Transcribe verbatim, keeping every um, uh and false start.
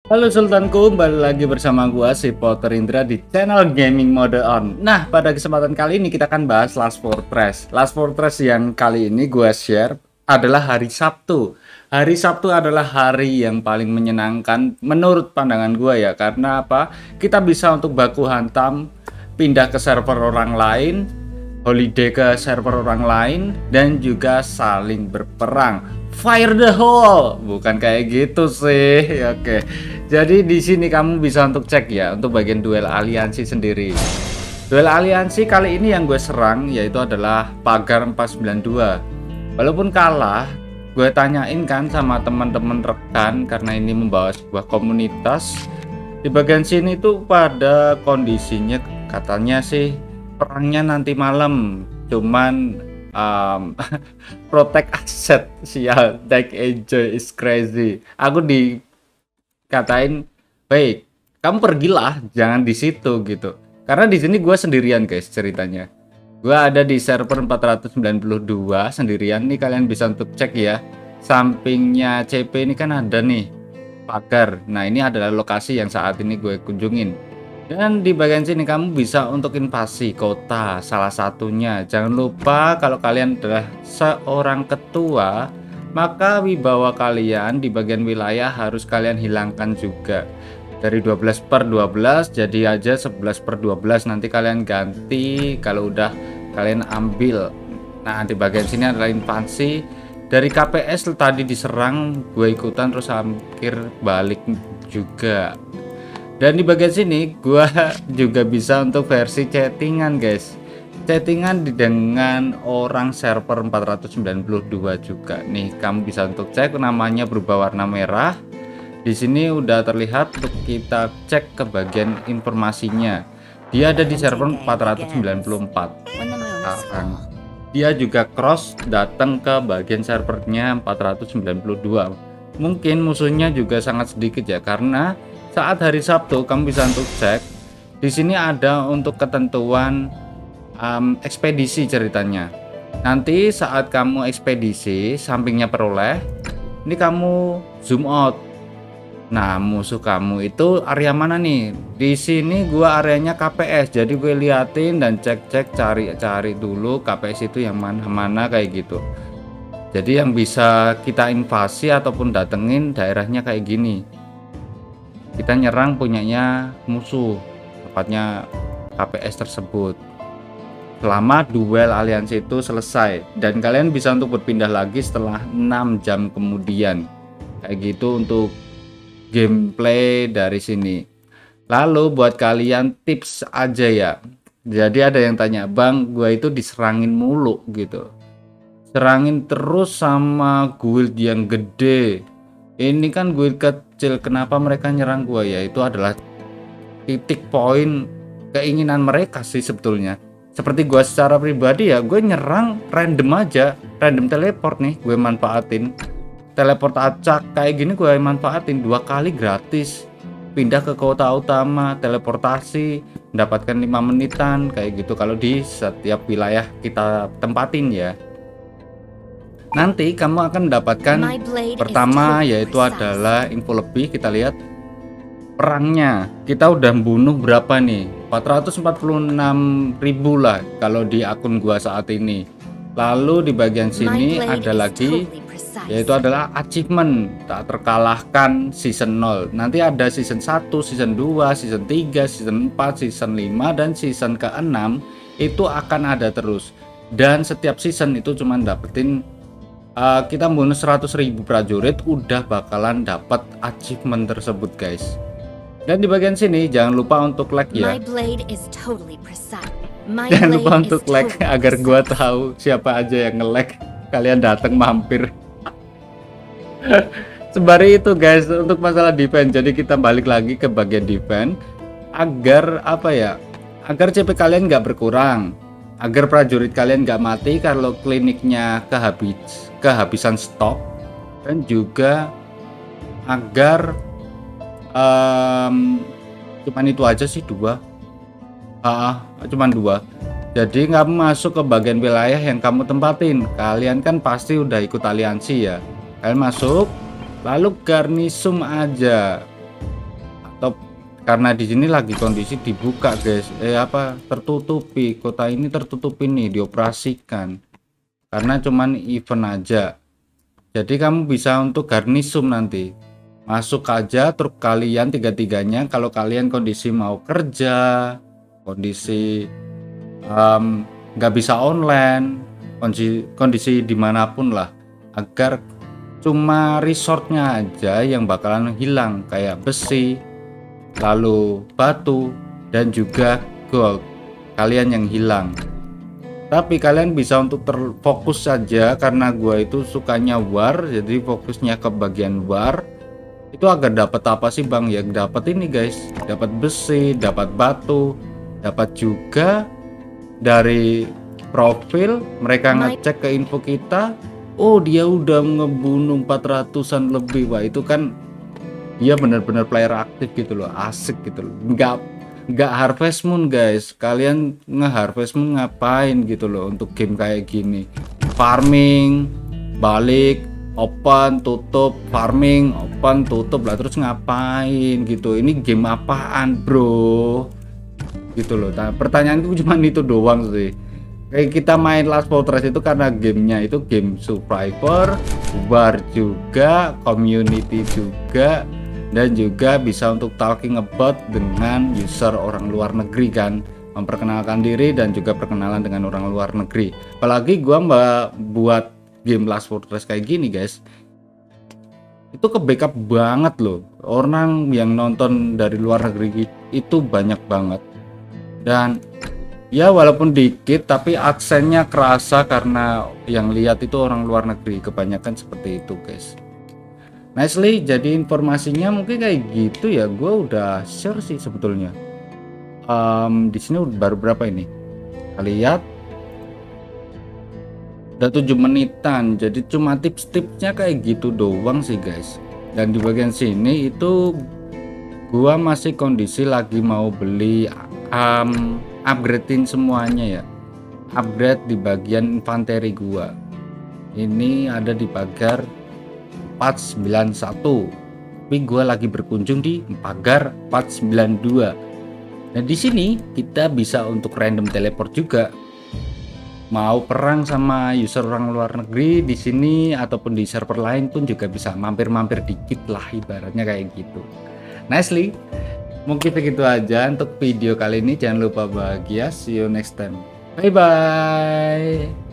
Halo Sultanku, kembali lagi bersama gua si Potter Indra di channel Gaming Mode On. Nah, pada kesempatan kali ini kita akan bahas Last Fortress. Last Fortress yang kali ini gua share adalah hari Sabtu. Hari Sabtu adalah hari yang paling menyenangkan menurut pandangan gua ya, karena apa? Kita bisa untuk baku hantam, pindah ke server orang lain, holiday ke server orang lain, dan juga saling berperang. Fire the hole, bukan kayak gitu sih. Oke, jadi di sini kamu bisa untuk cek ya untuk bagian duel aliansi sendiri. Duel aliansi kali ini yang gue serang yaitu adalah Pagar empat sembilan dua. Walaupun kalah, gue tanyain kan sama teman-teman rekan karena ini membawa sebuah komunitas. Di bagian sini tuh pada kondisinya katanya sih perangnya nanti malam, cuman um, protect asset, sial, take enjoy is crazy. Aku dikatain, baik, kamu pergilah, jangan di situ gitu. Karena di sini gue sendirian guys ceritanya. Gue ada di server empat ratus sembilan puluh dua sendirian nih, kalian bisa untuk cek ya. Sampingnya C P ini kan ada nih pagar. Nah ini adalah lokasi yang saat ini gue kunjungin. Dan di bagian sini kamu bisa untuk invasi kota salah satunya. Jangan lupa kalau kalian adalah seorang ketua, maka wibawa kalian di bagian wilayah harus kalian hilangkan juga. Dari dua belas per dua belas jadi aja sebelas per dua belas, nanti kalian ganti kalau udah kalian ambil. Nah di bagian sini adalah invasi. Dari K P S tadi diserang, gue ikutan terus hampir balik juga. Dan di bagian sini gua juga bisa untuk versi chattingan guys. Chattingan dengan orang server empat ratus sembilan puluh dua juga. Nih, kamu bisa untuk cek, namanya berubah warna merah. Di sini udah terlihat, untuk kita cek ke bagian informasinya. Dia ada di server empat ratus sembilan puluh empat. Sekarang dia juga cross datang ke bagian servernya empat ratus sembilan puluh dua. Mungkin musuhnya juga sangat sedikit ya, karena saat hari Sabtu kamu bisa untuk cek. Di sini ada untuk ketentuan um, ekspedisi ceritanya. Nanti saat kamu ekspedisi, sampingnya peroleh, ini kamu zoom out. Nah, musuh kamu itu area mana nih? Di sini gua areanya K P S. Jadi gue liatin dan cek-cek, cari-cari dulu K P S itu yang mana-mana kayak gitu. Jadi yang bisa kita invasi ataupun datengin daerahnya kayak gini. Kita nyerang punyanya musuh, tepatnya K P S tersebut. Selama duel aliansi itu selesai, dan kalian bisa untuk berpindah lagi setelah enam jam kemudian. Kayak gitu untuk gameplay dari sini. Lalu buat kalian tips aja ya. Jadi ada yang tanya, "Bang, gue itu diserangin mulu gitu. Serangin terus sama guild yang gede. Ini kan guild kecil, kenapa mereka nyerang gua?" Ya itu adalah titik poin keinginan mereka sih sebetulnya. Seperti gua secara pribadi ya, gue nyerang random aja, random teleport nih gue manfaatin. Teleport acak kayak gini gue manfaatin dua kali gratis. Pindah ke kota utama, teleportasi, mendapatkan lima menitan kayak gitu kalau di setiap wilayah kita tempatin ya. Nanti kamu akan mendapatkan pertama yaitu adalah info lebih. Kita lihat perangnya, kita udah bunuh berapa nih, empat ratus empat puluh enam ribu lah kalau di akun gua saat ini. Lalu di bagian sini ada lagi yaitu adalah achievement tak terkalahkan season nol. Nanti ada season satu, season dua, season tiga, season empat, season lima, dan season keenam itu akan ada terus. Dan setiap season itu cuma dapetin Uh, kita bonus seratus ribu prajurit udah bakalan dapat achievement tersebut guys. Dan di bagian sini jangan lupa untuk like ya. Totally jangan lupa untuk like totally agar gua tahu siapa aja yang nge-like. Kalian datang mampir. Sembari itu guys untuk masalah defense. Jadi kita balik lagi ke bagian defense agar apa ya? Agar C P kalian nggak berkurang. Agar prajurit kalian nggak mati kalau kliniknya kehabis kehabisan stok, dan juga agar um, cuman itu aja sih dua ah cuman dua. Jadi kamu masuk ke bagian wilayah yang kamu tempatin. Kalian kan pasti udah ikut aliansi ya. Kalian masuk, lalu garnisum aja. top, karena di sini lagi kondisi dibuka guys, eh apa tertutupi, kota ini tertutupi nih, dioperasikan karena cuman event aja. Jadi kamu bisa untuk garnisum nanti masuk aja truk kalian tiga-tiganya kalau kalian kondisi mau kerja, kondisi um, nggak bisa online, kondisi kondisi dimanapun lah, agar cuma resortnya aja yang bakalan hilang kayak besi, lalu batu, dan juga gold kalian yang hilang. Tapi kalian bisa untuk terfokus saja, karena gua itu sukanya war, jadi fokusnya ke bagian war. Itu agar dapat apa sih bang? Ya dapat ini guys, dapat besi, dapat batu, dapat juga dari profil mereka ngecek ke info kita. Oh dia udah ngebunuh empat ratusan lebih. Wah itu kan dia benar-benar player aktif gitu loh, asik gitu loh. Nggak nggak harvest moon guys, kalian nge-harvest moon ngapain gitu loh untuk game kayak gini? Farming, balik, open, tutup, farming, open, tutup lah, terus ngapain gitu? Ini game apaan bro? Gitu loh. Nah, pertanyaanku cuma itu doang sih. Kayak kita main Last Fortress itu karena gamenya itu game survivor, war juga, community juga, dan juga bisa untuk talking about dengan user orang luar negeri kan, memperkenalkan diri dan juga perkenalan dengan orang luar negeri. Apalagi gua mbak buat game Last Fortress kayak gini guys, itu ke backup banget loh, orang yang nonton dari luar negeri itu banyak banget. Dan ya walaupun dikit tapi aksennya kerasa karena yang lihat itu orang luar negeri kebanyakan, seperti itu guys. Nicely, jadi informasinya mungkin kayak gitu ya. Gue udah share sih sebetulnya. Um, di sini baru berapa ini? Kita lihat udah tujuh menitan. Jadi cuma tips-tipsnya kayak gitu doang sih guys. Dan di bagian sini itu gua masih kondisi lagi mau beli um, upgradein semuanya ya, upgrade di bagian infanteri gua. Ini ada di pagar empat sembilan satu, tapi gua lagi berkunjung di pagar empat sembilan dua. Nah di sini kita bisa untuk random teleport juga, mau perang sama user orang luar negeri di sini ataupun di server lain pun juga bisa mampir-mampir dikit lah, ibaratnya kayak gitu. Nicely, mungkin begitu aja untuk video kali ini. Jangan lupa bahagia. See you next time. Bye bye.